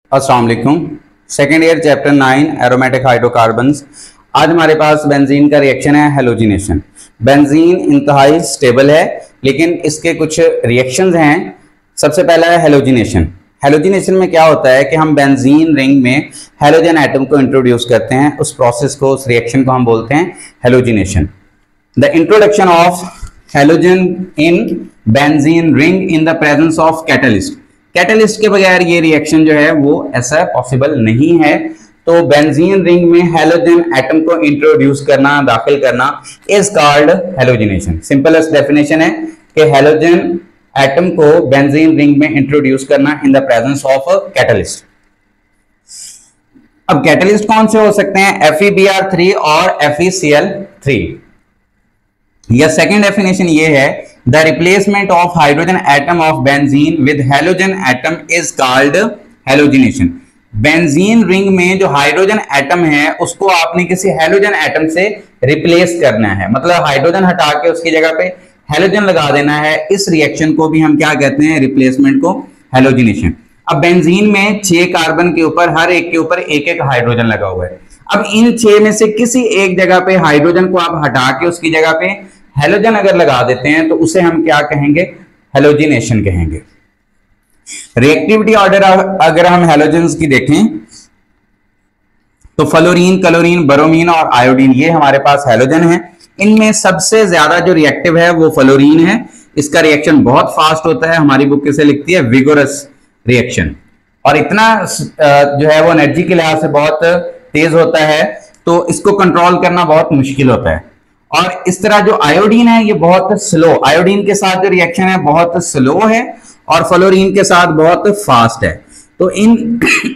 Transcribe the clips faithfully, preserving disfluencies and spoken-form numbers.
अस्सलाम वालेकुम। Second year chapter nine aromatic hydrocarbons. आज हमारे पास बेंजीन का रिएक्शन है हेलोजिनेशन। बेंजीन इंतहाई स्टेबल है लेकिन इसके कुछ रिएक्शंस हैं। सबसे पहला है हेलोजिनेशन। हेलोजिनेशन में क्या होता है कि हम बेंजीन रिंग में हेलोजन एटम को इंट्रोड्यूस करते हैं। उस प्रोसेस को, उस रिएक्शन को हम बोलते हैं halogenation. The introduction of halogen in benzene ring in the presence of catalyst. Catalyst के बगैर ये रिएक्शन जो है वो ऐसा पॉसिबल नहीं है। तो बेंजीन रिंग में हेलोजन एटम को इंट्रोड्यूस करना, दाखिल करना is called halogenation. Simplest definition है कि हेलोजन एटम को बेंजीन रिंग में इंट्रोड्यूस करना in the presence of catalyst. अब कैटलिस्ट कौन से हो सकते हैं? F E B R three और F E C L three. या सेकेंड डेफिनेशन ये है, the replacement of hydrogen atom of benzene with halogen atom is called halogenation. Benzene ring में जो हाइड्रोजन एटम है उसको आपने किसी हेलोजन एटम से रिप्लेस करना है, मतलब हाइड्रोजन हटा के उसकी जगह पे हेलोजन लगा देना है। इस रिएक्शन को भी हम क्या कहते हैं? रिप्लेसमेंट को हेलोजिनेशन। अब बेंजीन में छह कार्बन के ऊपर, हर एक के ऊपर एक एक हाइड्रोजन लगा हुआ है। अब इन छह में से किसी एक जगह पे हाइड्रोजन को आप हटा के उसकी जगह पे हेलोजन अगर लगा देते हैं तो उसे हम क्या कहेंगे? हेलोजिनेशन कहेंगे। रिएक्टिविटी ऑर्डर अगर हम हेलोजन्स की देखें तो फ्लोरीन, क्लोरीन, ब्रोमीन और आयोडीन ये हमारे पास हेलोजन है। इनमें सबसे ज्यादा जो रिएक्टिव है वो फ्लोरीन है। इसका रिएक्शन बहुत फास्ट होता है। हमारी बुक इसे लिखती है विगोरस रिएक्शन, और इतना जो है वो एनर्जी के लिहाज से बहुत तेज होता है तो इसको कंट्रोल करना बहुत मुश्किल होता है। और इस तरह जो आयोडीन है ये बहुत स्लो, आयोडीन के साथ जो रिएक्शन है बहुत स्लो है और फ्लोरीन के साथ बहुत फास्ट है। तो इन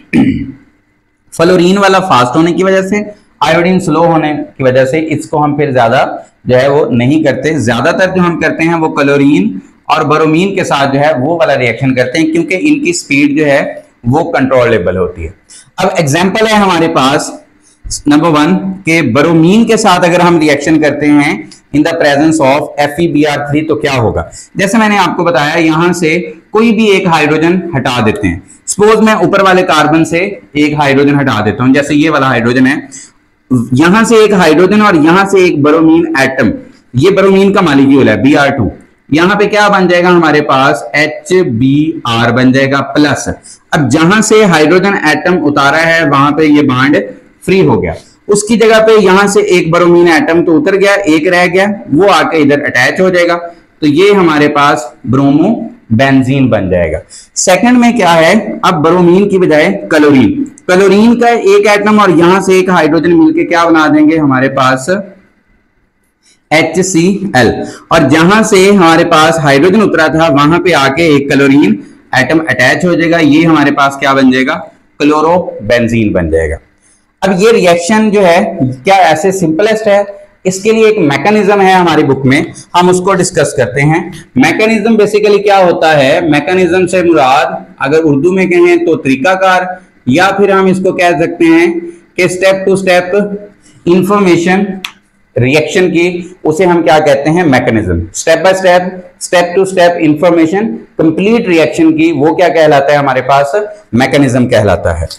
फ्लोरीन वाला फास्ट होने की वजह से, आयोडीन स्लो होने की वजह से इसको हम फिर ज्यादा जो है वो नहीं करते। ज्यादातर जो हम करते हैं वो क्लोरीन और ब्रोमीन के साथ जो है वो वाला रिएक्शन करते हैं क्योंकि इनकी स्पीड जो है वो कंट्रोलेबल होती है। अब एग्जांपल है हमारे पास नंबर वन के ब्रोमीन के साथ अगर हम रिएक्शन करते हैं in the presence of F E B R three तो क्या होगा? जैसे मैंने आपको बताया, यहां से कोई भी एक हाइड्रोजन हटा देते हैं। सपोज मैं ऊपर वाले कार्बन से एक हाइड्रोजन हटा देता हूं, जैसे ये वाला हाइड्रोजन है, यहां से एक हाइड्रोजन और यहां से एक ब्रोमीन एटम, ये ब्रोमीन का मॉलिक्यूल है बी आर टू। यहां पे क्या बन जाएगा हमारे पास? एच बी आर बन जाएगा प्लस। अब जहां से हाइड्रोजन एटम उतारा है वहां पे ये बॉन्ड फ्री हो गया। उसकी जगह पे यहां से एक ब्रोमीन एटम तो उतर गया, एक रह गया, वो आके इधर अटैच हो जाएगा। तो ये हमारे पास ब्रोमो बेंजीन बन जाएगा। सेकंड में क्या है? अब ब्रोमीन की बजाय क्लोरीन, क्लोरीन का एक एटम और यहां से एक हाइड्रोजन मिलके क्या बना देंगे हमारे पास? H C L. और जहां से हमारे पास हाइड्रोजन उतरा था वहां पे आके एक क्लोरीन एटम अटैच हो जाएगा। ये हमारे पास क्या बन जाएगा? क्लोरो बेंजीन बन जाएगा। अब ये रिएक्शन जो है क्या ऐसे सिंपलेस्ट है? इसके लिए एक मैकेनिज्म है हमारी बुक में, हम उसको डिस्कस करते हैं। मैकेनिज्म बेसिकली क्या होता है? मैकेनिज्म से मुराद अगर उर्दू में कहें तो तरीकाकार, या फिर हम इसको कह सकते हैं कि step to step information reaction की, उसे हम क्या कहते हैं? Mechanism. Step by step, step to step information complete reaction की, वो क्या कहलाता है हमारे पास? मैकेनिज्म कहलाता है।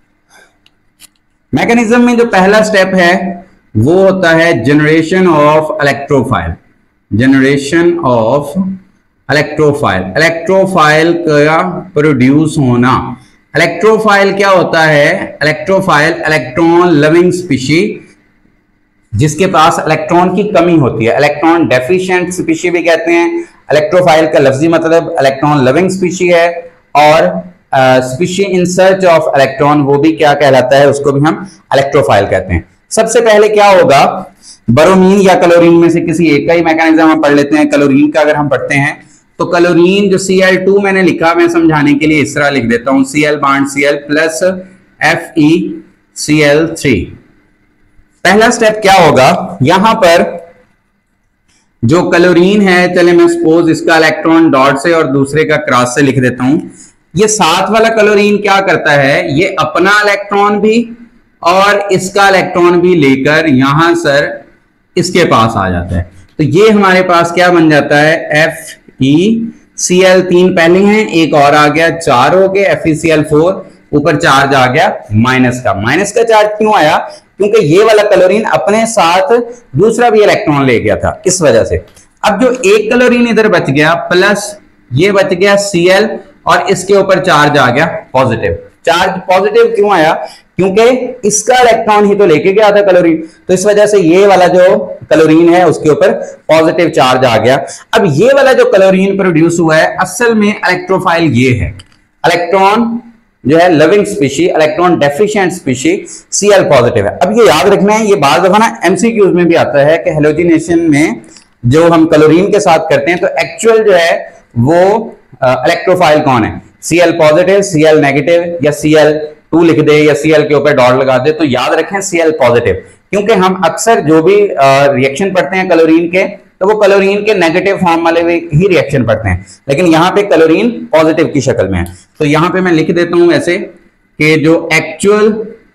मैकेनिज्म में जो पहला स्टेप है वो होता है generation of electrophile. Generation of electrophile, electrophile का प्रोड्यूस होना। इलेक्ट्रोफाइल क्या होता है? इलेक्ट्रोफाइल इलेक्ट्रॉन लविंग स्पीशी, जिसके पास इलेक्ट्रॉन की कमी होती है। इलेक्ट्रॉन डेफिशिएंट स्पीशी भी कहते हैं। इलेक्ट्रोफाइल का लफ्जी मतलब इलेक्ट्रॉन लविंग स्पीशी है, और species in search of electron वो भी क्या कहलाता है? उसको भी हम इलेक्ट्रोफाइल कहते हैं। सबसे पहले क्या होगा? ब्रोमीन या क्लोरीन में से किसी एक का ही मैकेनिज्म हम पढ़ लेते हैं। क्लोरीन का अगर हम पढ़ते हैं तो क्लोरीन जो सी एल टू मैंने लिखा, मैं समझाने के लिए इस तरह लिख देता हूं, C L bond C L plus F E C L three. पहला स्टेप क्या होगा? यहां पर जो क्लोरीन है, चले मैं सपोज इसका इलेक्ट्रॉन डॉट से और दूसरे का क्रॉस से लिख देता हूं। ये साथ वाला क्लोरीन क्या करता है? ये अपना इलेक्ट्रॉन भी और इसका इलेक्ट्रॉन भी लेकर यहां सर इसके पास आ जाता है। तो ये हमारे पास क्या बन जाता है? एफ ई सी एल तीन पहले हैं, एक और आ गया, चार हो गए, F E C L four. ऊपर चार्ज आ गया माइनस का। माइनस का चार्ज क्यों आया? क्योंकि ये वाला क्लोरीन अपने साथ दूसरा भी इलेक्ट्रॉन ले गया था, इस वजह से। अब जो एक क्लोरीन इधर बच गया प्लस ये बच गया Cl और इसके ऊपर चार्ज आ गया पॉजिटिव। चार्ज पॉजिटिव क्यों आया? क्योंकि इसका इलेक्ट्रॉन ही तो लेके गया था क्लोरीन, तो इस वजह से ये वाला जो क्लोरीन है उसके ऊपर पॉजिटिव चार्ज आ गया। अब ये वाला जो क्लोरीन प्रोड्यूस हुआ है असल में इलेक्ट्रोफाइल ये है, इलेक्ट्रॉन जो है living species, electron deficient species Cl positive है। अब ये याद रखना है, ये बात दफा ना एमसीक्यूज में भी आता है कि हैलोजिनेशन में जो हम क्लोरीन के साथ करते हैं तो एक्चुअल जो है वो इलेक्ट्रोफाइल कौन है, Cl पॉजिटिव, Cl नेगेटिव या Cl टू लिख दे या Cl के ऊपर डॉट लगा दे, तो याद रखें Cl पॉजिटिव, क्योंकि हम अक्सर जो भी रिएक्शन पढ़ते हैं क्लोरीन के तो वो क्लोरीन के नेगेटिव फॉर्म वाले ही रिएक्शन पढ़ते हैं, लेकिन यहाँ पे क्लोरीन पॉजिटिव की शक्ल में है। तो यहाँ पे मैं लिख देता हूं ऐसे कि जो एक्चुअल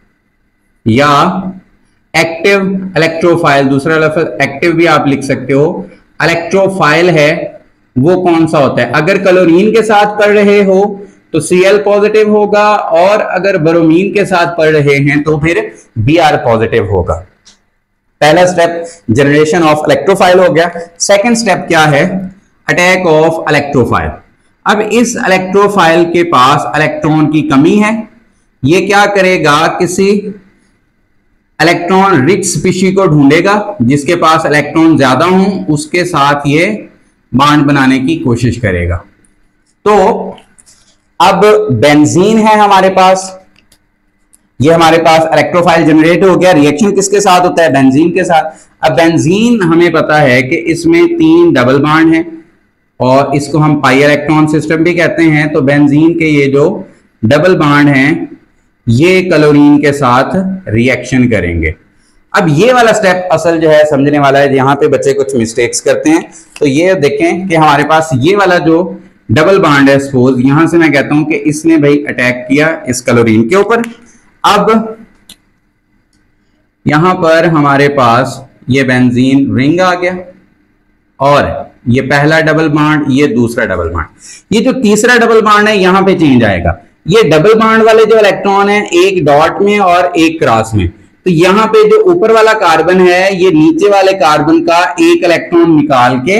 या एक्टिव इलेक्ट्रोफाइल, दूसरा लफ्ज एक्टिव भी आप लिख सकते हो, इलेक्ट्रोफाइल है वो कौन सा होता है? अगर क्लोरीन के साथ पढ़ रहे हो तो Cl पॉजिटिव होगा, और अगर ब्रोमीन के साथ पढ़ रहे हैं तो फिर Br पॉजिटिव होगा। पहला स्टेप जनरेशन ऑफ इलेक्ट्रोफाइल हो गया। सेकंड स्टेप क्या है? Attack of electrophile. अब इस इलेक्ट्रोफाइल के पास इलेक्ट्रॉन की कमी है, ये क्या करेगा? किसी इलेक्ट्रॉन रिच स्पीशी को ढूंढेगा जिसके पास इलेक्ट्रॉन ज्यादा हो, उसके साथ ये बॉन्ड बनाने की कोशिश करेगा। तो अब बेंजीन है हमारे पास, ये हमारे पास इलेक्ट्रोफाइल जनरेट हो गया। रिएक्शन किसके साथ होता है? बेंजीन के साथ। अब बेंजीन हमें पता है कि इसमें तीन डबल बॉन्ड हैं और इसको हम पाई इलेक्ट्रॉन सिस्टम भी कहते हैं। तो बेंजीन के ये जो डबल बॉन्ड हैं ये क्लोरीन के साथ रिएक्शन करेंगे। अब ये वाला स्टेप असल जो है समझने वाला है, यहाँ पे बच्चे कुछ मिस्टेक्स करते हैं। तो ये देखें कि हमारे पास ये वाला जो डबल बॉन्ड है, सपोज यहां से मैं कहता हूं कि इसने भाई अटैक किया इस क्लोरीन के ऊपर। अब यहां पर हमारे पास ये बेंजीन रिंग आ गया और ये पहला डबल बॉन्ड, ये दूसरा डबल बॉन्ड। ये जो तीसरा डबल बॉन्ड है यहां पे चेंज आएगा। ये डबल बॉन्ड वाले जो इलेक्ट्रॉन है एक डॉट में और एक क्रॉस में, तो यहां पे जो ऊपर वाला कार्बन है ये नीचे वाले कार्बन का एक इलेक्ट्रॉन निकाल के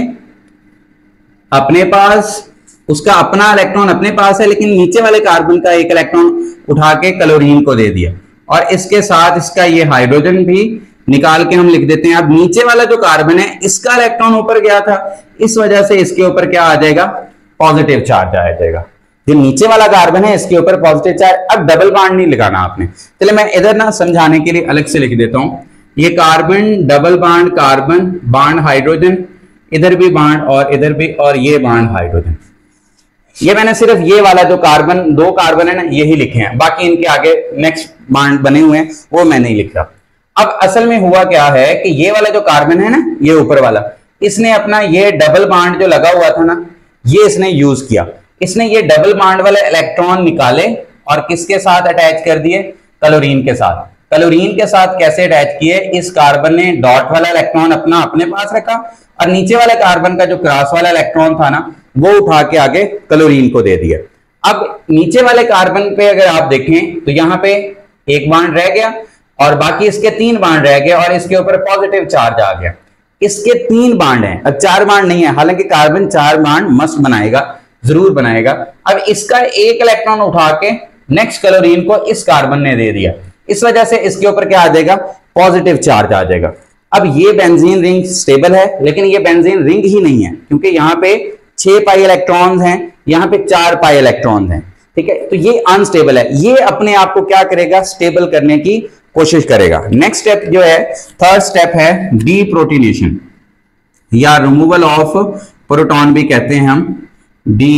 अपने पास, उसका अपना इलेक्ट्रॉन अपने पास है लेकिन नीचे वाले कार्बन का एक इलेक्ट्रॉन उठा के क्लोरीन को दे दिया, और इसके साथ इसका ये हाइड्रोजन भी निकाल के हम लिख देते हैं। अब नीचे वाला जो कार्बन है इसका इलेक्ट्रॉन ऊपर गया था, इस वजह से इसके ऊपर क्या आ जाएगा? पॉजिटिव चार्ज आ जाएगा। जो नीचे वाला कार्बन है इसके ऊपर पॉजिटिव चार्ज। अब डबल बॉन्ड नहीं लगाना आपने, चलिए मैं इधर ना समझाने के लिए अलग से लिख देता हूं। ये carbon double bond, carbon bond hydrogen, इधर भी बॉन्ड और इधर भी, और ये बॉन्ड हाइड्रोजन। ये मैंने सिर्फ ये वाला जो कार्बन, दो कार्बन है ना, यही लिखे हैं, बाकी इनके आगे नेक्स्ट बॉन्ड बने हुए हैं वो मैं नहीं लिख रहा। अब असल में हुआ क्या है कि ये वाला जो कार्बन है ना, ये ऊपर वाला, इसने अपना ये डबल बॉन्ड जो लगा हुआ था ना, ये इसने यूज किया। इसने ये डबल बॉन्ड वाले इलेक्ट्रॉन निकाले और किसके साथ अटैच कर दिए? क्लोरीन के साथ। क्लोरीन के साथ कैसे अटैच किए? इस कार्बन ने डॉट वाला इलेक्ट्रॉन अपना अपने पास रखा और नीचे वाले कार्बन का जो क्रॉस वाला इलेक्ट्रॉन था ना, वो उठा के आगे क्लोरीन को दे दिया। अब नीचे वाले कार्बन पे अगर आप देखें तो यहाँ पे एक बॉन्ड रह गया और बाकी इसके तीन बॉन्ड रह गए और इसके ऊपर पॉजिटिव चार्ज आ गया। इसके तीन बॉन्ड हैं, अब चार बॉन्ड नहीं है, हालांकि कार्बन चार बॉन्ड मस्त बनाएगा, जरूर बनाएगा। अब इसका एक इलेक्ट्रॉन उठा के नेक्स्ट क्लोरीन को इस कार्बन ने दे दिया, इस वजह से इसके ऊपर क्या आ जाएगा? पॉजिटिव चार्ज आ जाएगा। अब ये बेंजीन रिंग स्टेबल है, लेकिन ये बेंजीन रिंग ही नहीं है, क्योंकि यहाँ पे छह पाई इलेक्ट्रॉन्स हैं, यहाँ पे चार पाई इलेक्ट्रॉन्स हैं, ठीक है। तो ये अनस्टेबल है, ये अपने आप को क्या करेगा? स्टेबल करने की कोशिश करेगा। नेक्स्ट स्टेप जो है, थर्ड स्टेप है डी प्रोटीनेशन या रिमूवल ऑफ प्रोटॉन भी कहते हैं हम, डी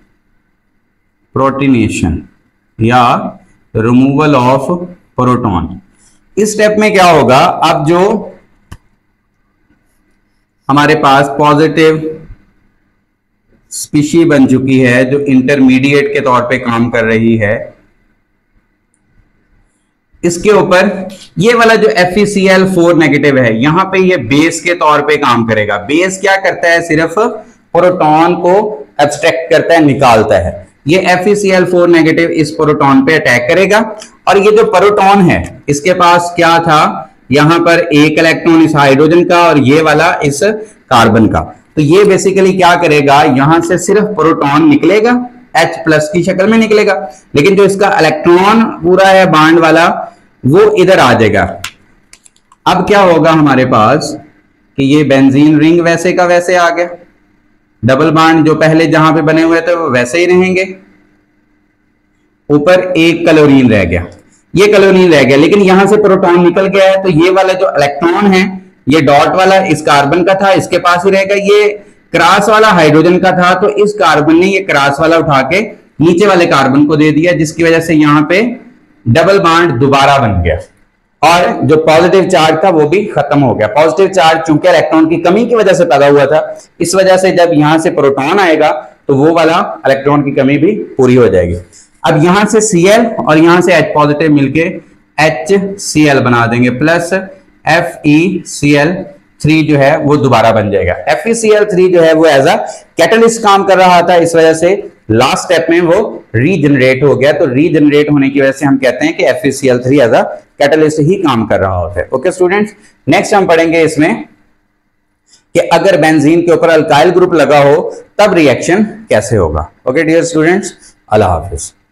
प्रोटीनेशन या रिमूवल ऑफ प्रोटॉन। इस स्टेप में क्या होगा? अब जो हमारे पास पॉजिटिव स्पीशी बन चुकी है, जो इंटरमीडिएट के तौर पे काम कर रही है, इसके ऊपर ये वाला जो F E C L four negative है, यहां पे ये बेस के तौर पे काम करेगा। बेस क्या करता है? सिर्फ प्रोटॉन को एब्स्ट्रैक्ट करता है, निकालता है। ये F E C L four negative इस प्रोटॉन पे अटैक करेगा, और ये जो प्रोटॉन है इसके पास क्या था, यहां पर एक इलेक्ट्रॉन इस हाइड्रोजन का और ये वाला इस कार्बन का। तो ये बेसिकली क्या करेगा, यहां से सिर्फ प्रोटॉन निकलेगा, H प्लस की शक्ल में निकलेगा, लेकिन जो इसका इलेक्ट्रॉन पूरा है बांड वाला वो इधर आ जाएगा। अब क्या होगा हमारे पास कि ये बेंजीन रिंग वैसे का वैसे आ गया, डबल बांड जो पहले जहां पे बने हुए थे वो वैसे ही रहेंगे, ऊपर एक क्लोरीन रह गया, ये क्लोरीन रह गया, लेकिन यहां से प्रोटॉन निकल गया है, तो ये वाला जो इलेक्ट्रॉन है ये डॉट वाला इस कार्बन का था, इसके पास ही रहेगा, ये क्रॉस वाला हाइड्रोजन का था, तो इस कार्बन ने ये क्रॉस वाला उठा के नीचे वाले कार्बन को दे दिया, जिसकी वजह से यहां पे डबल बांड दोबारा बन गया, और जो पॉजिटिव चार्ज था वो भी खत्म हो गया। पॉजिटिव चार्ज चूंकि इलेक्ट्रॉन की कमी की वजह से पैदा हुआ था, इस वजह से जब यहां से प्रोटॉन आएगा तो वो वाला इलेक्ट्रॉन की कमी भी पूरी हो जाएगी। अब यहां से Cl और यहां से H पॉजिटिव मिलके HCl बना देंगे, plus F E C L three जो है वो दोबारा बन जाएगा। F E C L three जो है वो एज अ कैटलिस्ट काम कर रहा था, इस वजह से लास्ट स्टेप में वो रीजनरेट हो गया। तो रीजनरेट होने की वजह से हम कहते हैं कि F E C L three as a catalyst ही काम कर रहा होता है। ओके स्टूडेंट्स, नेक्स्ट हम पढ़ेंगे इसमें कि अगर बेंजीन के ऊपर अल्काइल ग्रुप लगा हो तब रिएक्शन कैसे होगा। ओके डियर स्टूडेंट्स, अल्लाह हाफिज।